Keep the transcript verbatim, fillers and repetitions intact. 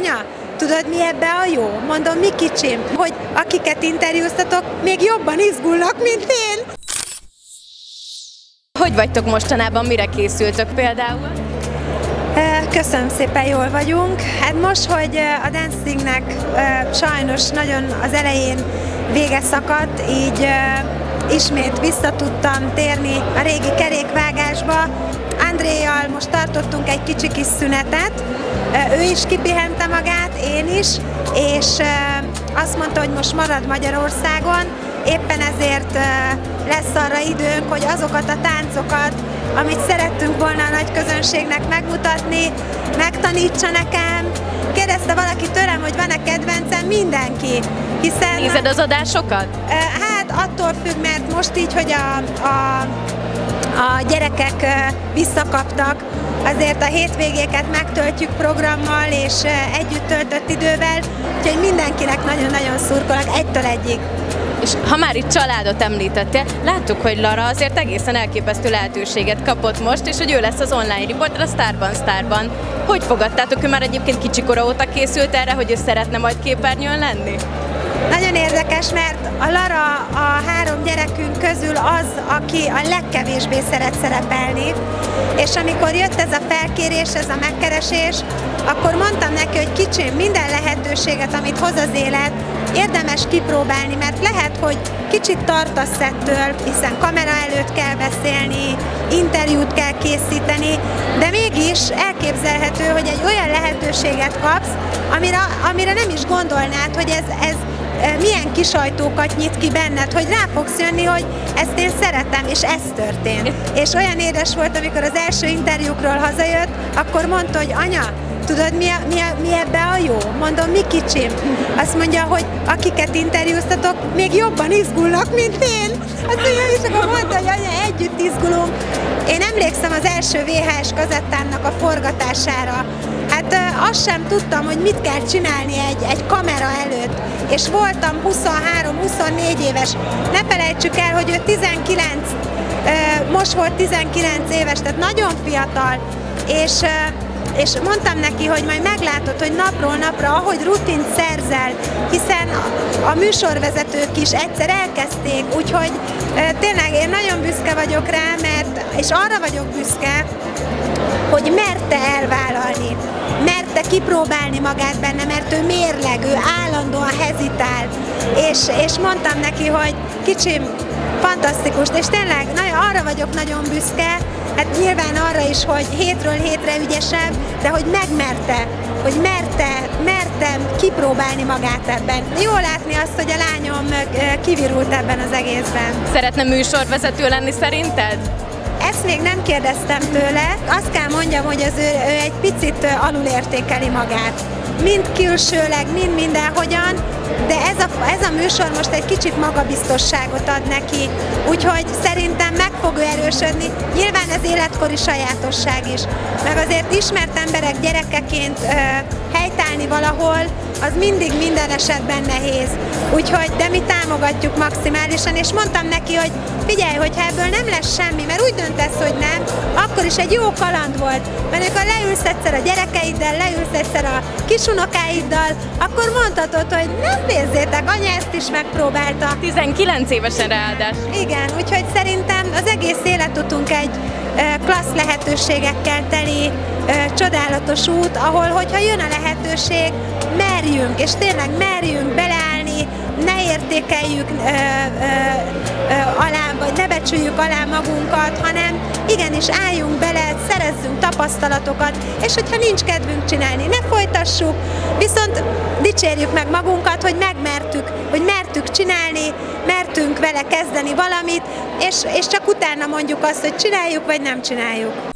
anya, tudod mi ebbe a jó? Mondom, mi kicsim, hogy akiket interjúztatok, még jobban izgulnak, mint én. Hogy vagytok mostanában, mire készültök például? Köszönöm szépen, jól vagyunk. Hát most, hogy a dancingnek sajnos nagyon az elején vége szakadt, így ismét vissza tudtam térni a régi kerékvágásba. Andréjjal most tartottunk egy kicsi kis szünetet, ő is kipihente magát, én is, és azt mondta, hogy most marad Magyarországon, éppen ezért lesz arra időnk, hogy azokat a táncokat, amit szerettünk volna a nagy közönségnek megmutatni, megtanítsa nekem. Kérdezte valaki tőlem, hogy van-e kedvencem, mindenki. Hiszen, nézed az adásokat? Hát attól függ, mert most így, hogy a, a, a gyerekek visszakaptak, azért a hétvégéket megtöltjük programmal és együtt töltött idővel, úgyhogy mindenkinek nagyon-nagyon szurkolok, egytől egyig. És ha már itt családot említettél, láttuk, hogy Lara azért egészen elképesztő lehetőséget kapott most, és hogy ő lesz az online riporter a Starban Starban. Hogy fogadtátok? Ő már egyébként kicsikora óta készült erre, hogy ő szeretne majd képernyőn lenni? Nagyon érdekes, mert a Lara a három gyerekünk közül az, aki a legkevésbé szeret szerepelni, és amikor jött ez a felkérés, ez a megkeresés, akkor mondtam neki, hogy kicsim, minden lehetőséget, amit hoz az élet, érdemes kipróbálni, mert lehet, hogy kicsit tartasz ettől, hiszen kamera előtt kell beszélni, interjút kell készíteni, de mégis elképzelhető, hogy egy olyan lehetőséget kapsz, amire, amire nem is gondolnád, hogy ez, ez milyen kis ajtókat nyit ki benned, hogy rá fogsz jönni, hogy ezt én szeretem, és ez történt. És olyan édes volt, amikor az első interjúkról hazajött, akkor mondta, hogy anya, tudod, mi, a, mi, a, mi ebbe a jó? Mondom, mi kicsim? Azt mondja, hogy akiket interjúztatok, még jobban izgulnak, mint én. Azt mondja, és akkor mondta, hogy anya, együtt izgulunk. Én emlékszem az első vé há es kazettámnak a forgatására. Hát azt sem tudtam, hogy mit kell csinálni egy, egy kamera előtt. És voltam huszonhárom-huszonnégy éves. Ne felejtsük el, hogy ő tizenkilenc, most volt tizenkilenc éves, tehát nagyon fiatal. És és mondtam neki, hogy majd meglátod, hogy napról napra, ahogy rutint szerzel, hiszen a műsorvezetők is egyszer elkezdték, úgyhogy tényleg én nagyon büszke vagyok rá, mert, és arra vagyok büszke, hogy merte elvállalni, merte kipróbálni magát benne, mert ő mérleg, ő állandóan hezitál, és, és mondtam neki, hogy kicsim, fantasztikus, és tényleg nagyon, arra vagyok nagyon büszke, hát nyilván arra is, hogy hétről hétre ügyesebb, de hogy megmerte, hogy merte, mertem kipróbálni magát ebben. Jó látni azt, hogy a lányom kivirult ebben az egészben. Szeretne műsorvezető lenni szerinted? Ezt még nem kérdeztem tőle, azt kell mondjam, hogy az ő, ő egy picit alulértékeli magát. Mind külsőleg, mind mindenhogyan, de ez a, ez a műsor most egy kicsit magabiztosságot ad neki, úgyhogy szerintem meg fog ő erősödni. Nyilván ez életkori sajátosság is, meg azért ismert emberek gyerekeként ö, helytállni valahol, az mindig minden esetben nehéz. Úgyhogy, de mi támogatjuk maximálisan, és mondtam neki, hogy figyelj, hogyha ebből nem lesz semmi, mert úgy döntesz, hogy nem, akkor is egy jó kaland volt. Mert amikor leülsz egyszer a gyerekeiddel, leülsz egyszer a kisunokáiddal, akkor mondhatod, hogy nem nézzétek, anya ezt is megpróbálta. tizenkilenc évesen ráadásul. Igen, úgyhogy szerintem az egész életutunk egy klassz lehetőségekkel teli, csodálatos út, ahol, hogyha jön a lehetőség, merjünk, és tényleg merjünk beleállni, ne értékeljük ö, ö, ö, alá, vagy ne becsüljük alá magunkat, hanem igenis álljunk bele, szerezzünk tapasztalatokat, és hogyha nincs kedvünk csinálni, ne folytassuk, viszont dicsérjük meg magunkat, hogy megmertük, hogy mertük csinálni, mertünk vele kezdeni valamit, és, és csak utána mondjuk azt, hogy csináljuk, vagy nem csináljuk.